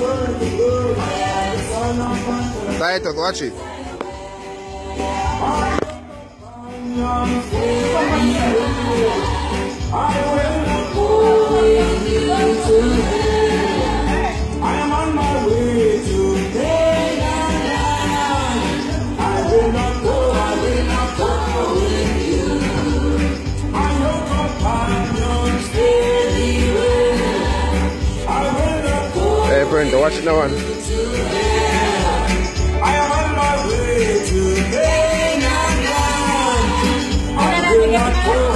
Title, watch it. I am on my way to Canaan. I will not go with you. I know companions anywhere. I will not go. Hey, Brenda, watch it now, man. I am on my way to Canaan. I will not go.